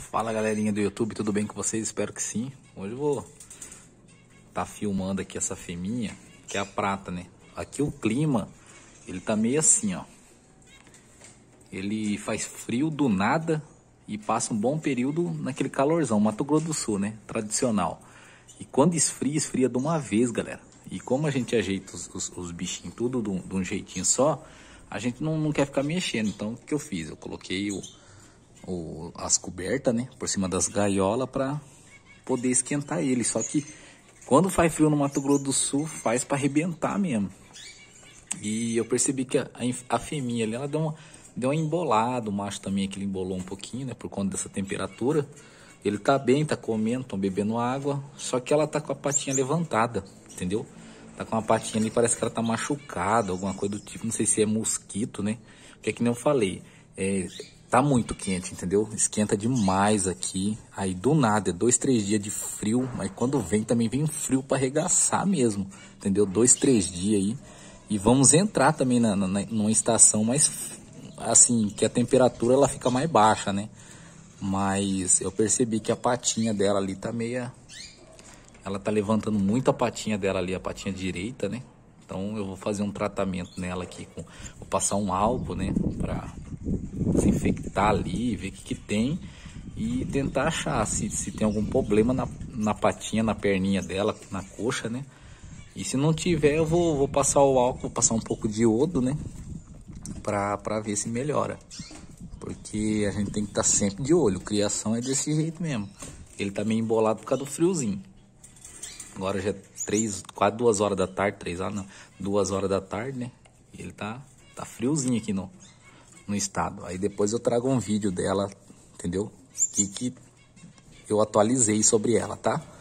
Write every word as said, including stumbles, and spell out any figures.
Fala galerinha do YouTube, tudo bem com vocês? Espero que sim. Hoje eu vou tá filmando aqui essa fêmea, que é a prata, né? Aqui o clima, ele tá meio assim, ó. Ele faz frio do nada e passa um bom período naquele calorzão, Mato Grosso do Sul, né? Tradicional. E quando esfria, esfria de uma vez, galera. E como a gente ajeita os, os, os bichinhos tudo de um, de um jeitinho só, a gente não, não quer ficar mexendo. Então o que eu fiz? Eu coloquei o, o, as cobertas, né? Por cima das gaiolas para poder esquentar ele. Só que quando faz frio no Mato Grosso do Sul, faz para arrebentar mesmo. E eu percebi que a, a fêmea ali, ela deu uma, deu uma embolada. O macho também aqui, ele embolou um pouquinho, né? Por conta dessa temperatura. Ele tá bem, tá comendo, tá bebendo água. Só que ela tá com a patinha levantada, entendeu? Tá com uma patinha ali, parece que ela tá machucada, alguma coisa do tipo. Não sei se é mosquito, né? Porque é que nem eu falei, é, tá muito quente, entendeu? Esquenta demais aqui. Aí do nada, é dois, três dias de frio. Mas quando vem, também vem frio pra arregaçar mesmo, entendeu? Dois, três dias aí. E vamos entrar também na, na, numa estação mais, assim, que a temperatura ela fica mais baixa, né? Mas eu percebi que a patinha dela ali tá meia... Ela tá levantando muito a patinha dela ali, a patinha direita, né? Então eu vou fazer um tratamento nela aqui. Com, vou passar um álcool, né? Pra desinfectar ali, ver o que que tem. E tentar achar se, se tem algum problema na, na patinha, na perninha dela, na coxa, né? E se não tiver, eu vou, vou passar o álcool, vou passar um pouco de iodo, né? Pra, pra ver se melhora. Porque a gente tem que estar sempre de olho. Criação é desse jeito mesmo. Ele tá meio embolado por causa do friozinho. Agora já é três, quase duas horas da tarde, três horas não, duas horas da tarde, né? E ele tá, tá friozinho aqui no, no estado. Aí depois eu trago um vídeo dela, entendeu? Que, que eu atualizei sobre ela, tá?